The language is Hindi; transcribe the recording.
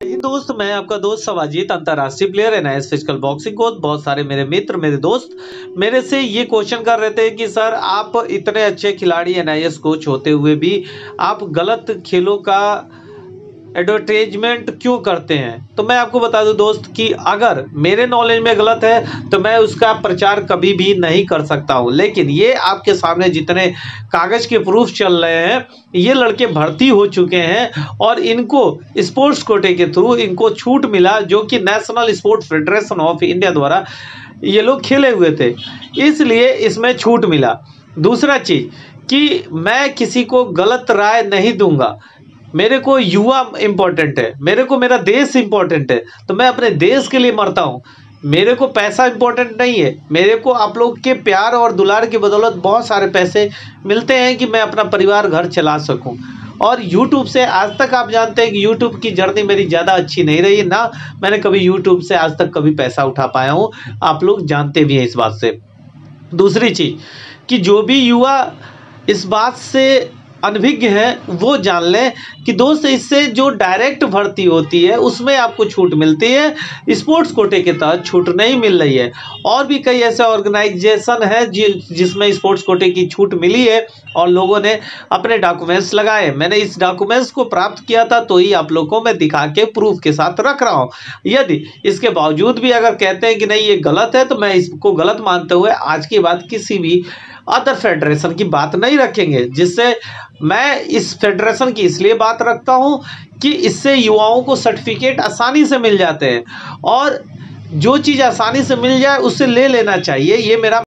जी दोस्त, मैं आपका दोस्त सवाजीत, अंतर्राष्ट्रीय player NIS physical boxing coach. बहुत सारे मेरे मित्र, मेरे दोस्त मेरे से ये क्वेश्चन कर रहे थे कि सर, आप इतने अच्छे खिलाड़ी एनआईएस कोच होते हुए भी आप गलत खेलों का एडवर्टाइजमेंट क्यों करते हैं। तो मैं आपको बता दूं दोस्त कि अगर मेरे नॉलेज में गलत है तो मैं उसका प्रचार कभी भी नहीं कर सकता हूं, लेकिन ये आपके सामने जितने कागज के प्रूफ चल रहे हैं, ये लड़के भर्ती हो चुके हैं और इनको स्पोर्ट्स कोटे के थ्रू इनको छूट मिला, जो कि National Sports Federation of India द्वारा ये लोग खेले हुए थे, इसलिए इसमें छूट मिला। दूसरा चीज कि मैं किसी को गलत राय नहीं दूंगा। मेरे को युवा इंपॉर्टेंट है, मेरे को मेरा देश इंपॉर्टेंट है, तो मैं अपने देश के लिए मरता हूँ। मेरे को पैसा इंपॉर्टेंट नहीं है, मेरे को आप लोग के प्यार और दुलार की बदौलत बहुत सारे पैसे मिलते हैं कि मैं अपना परिवार घर चला सकूं। और YouTube से आज तक आप जानते हैं कि YouTube की जर्नी मेरी ज़्यादा अच्छी नहीं रही ना, मैंने कभी YouTube से आज तक कभी पैसा उठा पाया हूँ, आप लोग जानते भी हैं इस बात से। दूसरी चीज कि जो भी युवा इस बात से अनभिज्ञ है वो जान लें कि दोस्त, इससे जो डायरेक्ट भर्ती होती है उसमें आपको छूट मिलती है, स्पोर्ट्स कोटे के तहत छूट नहीं मिल रही है। और भी कई ऐसे ऑर्गेनाइजेशन है जिसमें स्पोर्ट्स कोटे की छूट मिली है और लोगों ने अपने डॉक्यूमेंट्स लगाए। मैंने इस डॉक्यूमेंट्स को प्राप्त किया था, तो ही आप लोगों को मैं दिखा के प्रूफ के साथ रख रहा हूँ। यदि इसके बावजूद भी अगर कहते हैं कि नहीं ये गलत है, तो मैं इसको गलत मानते हुए आज की बात किसी भी अदर फेडरेशन की बात नहीं रखेंगे। जिससे मैं इस फेडरेशन की इसलिए बात रखता हूं कि इससे युवाओं को सर्टिफिकेट आसानी से मिल जाते हैं और जो चीज़ आसानी से मिल जाए उससे ले लेना चाहिए, ये मेरा